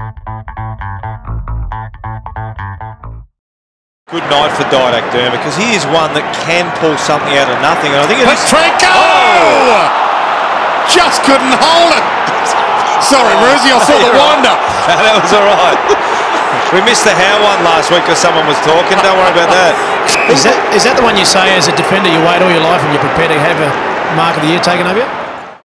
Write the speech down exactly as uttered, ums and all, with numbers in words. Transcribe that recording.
Good night for Didac Dermot, because he is one that can pull something out of nothing. And I think it is. Petrenko! Oh! Just couldn't hold it. Sorry, Rosie, I saw the wind up. No, that was all right. We missed the how one last week because someone was talking. Don't worry about that. Is that is that the one you say as a defender you wait all your life and you're prepared to have a mark of the year taken over you?